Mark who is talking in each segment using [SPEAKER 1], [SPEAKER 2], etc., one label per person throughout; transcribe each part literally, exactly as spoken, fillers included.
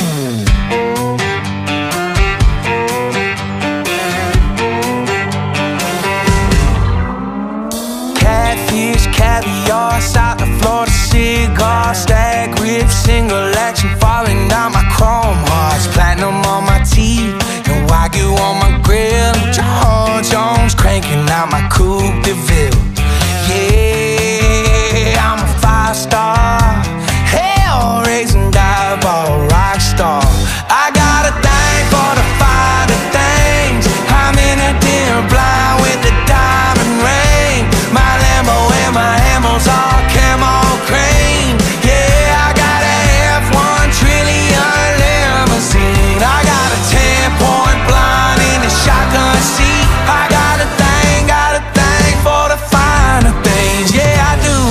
[SPEAKER 1] Catfish, caviar, south of Florida, cigar, stag ribs, single action, falling down my chrome hearts, platinum on my teeth, and Wagyu on my grill, John Jones cranking out my Coupe de Ville. Yeah, I'm a five star, hell raising diaball, rock star. I got a thing for the finer things. I'm in a dim blind with the diamond ring. My Lambo and my ammo's all camo cream. Yeah, I got a F one trillion limousine. I got a ten point blind in the shotgun seat. I got a thing, got a thing for the finer things. Yeah, I do.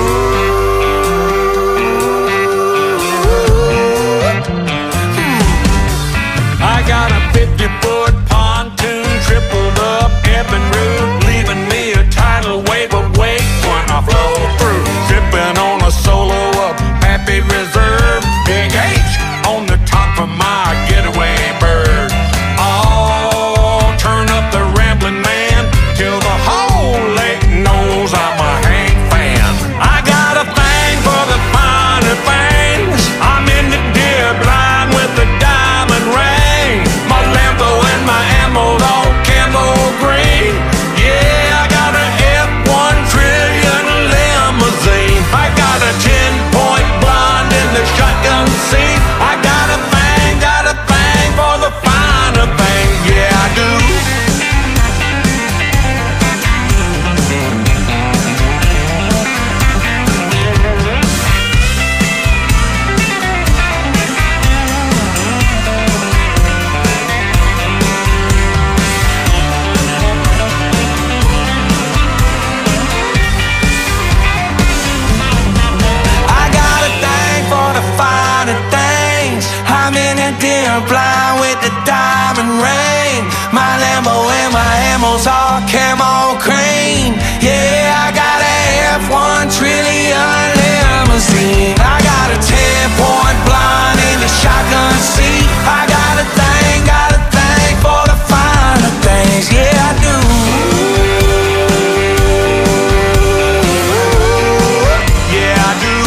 [SPEAKER 2] I got a fifty foot pontoon, tripled up Evan Root, leaving me a tidal wave of wake when I flow through. Tripping on a solo up Pappy Reserve, Big H on the top of my getaway bird. Oh, turn up the rambling man till the whole lake knows I'm a Hank fan. I got a thing for the finer things. I'm in the deer blind with the diamond ring. My Lambo and my ammo's all camo green. Yeah, I got an F one trillion limousine. I got a ten point blonde in the shotgun seat. I got a thing, got a thing for the finer things. Yeah, I do.
[SPEAKER 1] I got a thing for the finer things. I'm in a dim blind with the diamond ring. My Lambo and my ammo's all camo cream. Yeah, I got a F one trillion limousine. I got a ten point blind in the shotgun seat. I got a thing, got a thing for the finer things. Yeah, I do.
[SPEAKER 2] Yeah, I do.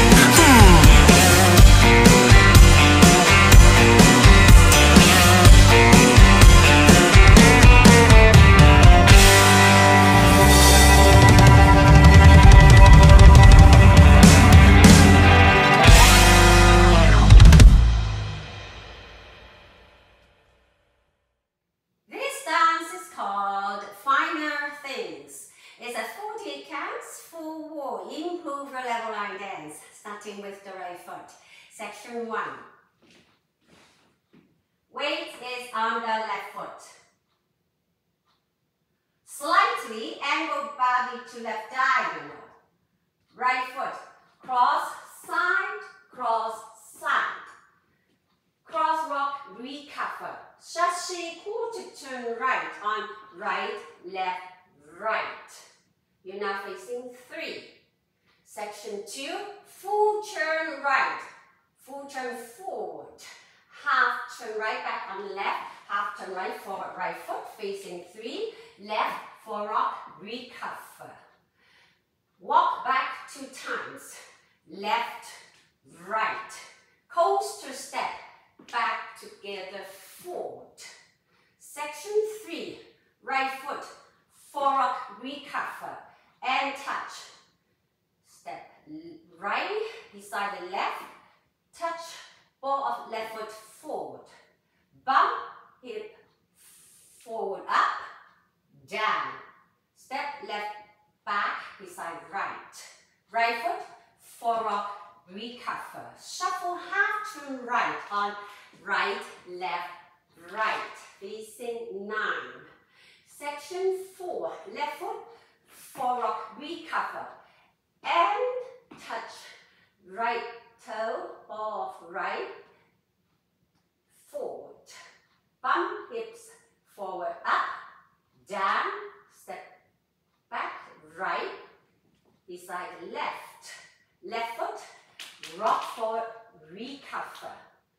[SPEAKER 3] This dance is called Finer Things. It's a forty-eight counts, full wall, improve your level line dance, starting with the right foot. Section one. Weight is on the left foot. Slightly angle body to left diagonal. Right foot, cross, side, cross, side. Cross rock, recover. Chassé quarter turn right on right, left, right. You're now facing three. Section two, full turn right, full turn forward. Half turn right back on left, half turn right forward, right foot facing three. Left, four rock, recover. Walk back two times. Left, right. Coaster step, back together, forward. Section three, right foot, four rock, recover, and touch. Step right beside the left, touch ball of left foot forward. Bump, hip, forward, up, down. Step left, back beside right. Right foot, four rock, recover. Shuffle half turn right on right, left, right. Facing nine. Section four, left foot, four rock, recover. And touch right toe off right, forward. Bump hips forward, up, down, step back, right, beside left. Left foot, rock forward, recover.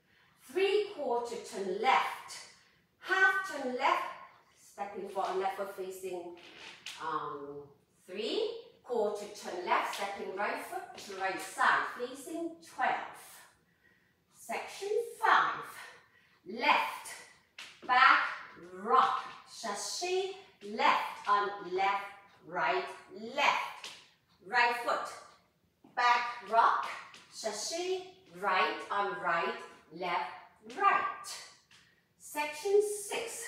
[SPEAKER 3] three quarter turn left, half turn left, stepping for a left foot facing um, three, quarter turn left, stepping right foot to right side, facing twelve. Section five, left, back, rock, chassé, left on left, right, left, right foot, back, rock, chassé, right on right, left, right. Section six,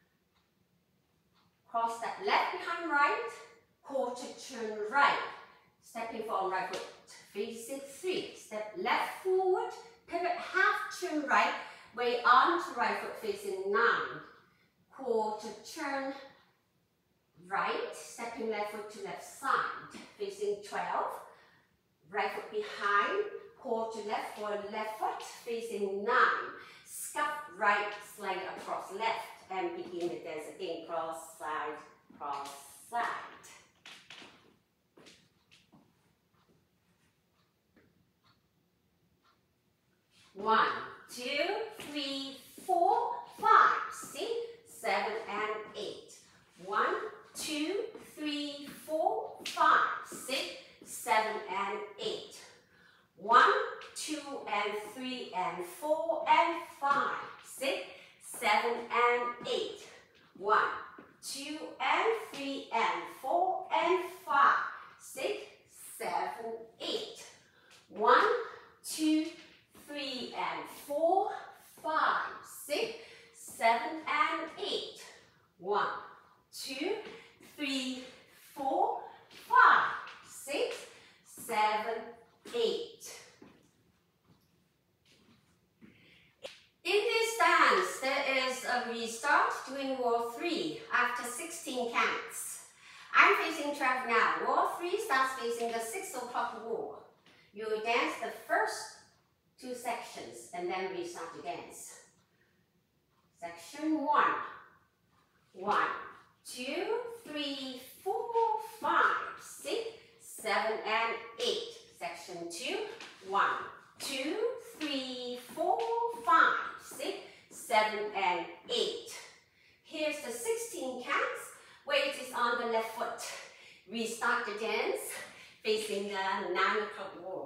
[SPEAKER 3] cross that left behind right, quarter turn right, stepping from right foot, facing three, step left forward, pivot half turn right, way on to right foot facing nine, quarter turn right, stepping left foot to left side, facing twelve, right foot behind, quarter left for left foot, facing nine, scuff right, slide across left, and begin the dance again, cross side, cross side. One, two, three, four, five, six, seven, and eight. One, two, three, four, five, six, seven, and eight. One, two, and three, and four, and five, six, seven, and eight. One, two, and three, and four, and five, six, seven, eight. One, two, three, and four, five, six, seven, and eight. One, two, three, four, five, six, seven, eight. In this dance, there is a restart doing wall three after sixteen counts. I'm facing twelve now. Wall three starts facing the six o'clock wall. You will dance the first two sections and then restart the dance. Section one. One, two, three, four, five, six, seven, and eight. Section two. One, two, three, four, five, six, seven, and eight. Here's the sixteen counts. Weight is on the left foot. Restart the dance facing the nine o'clock wall.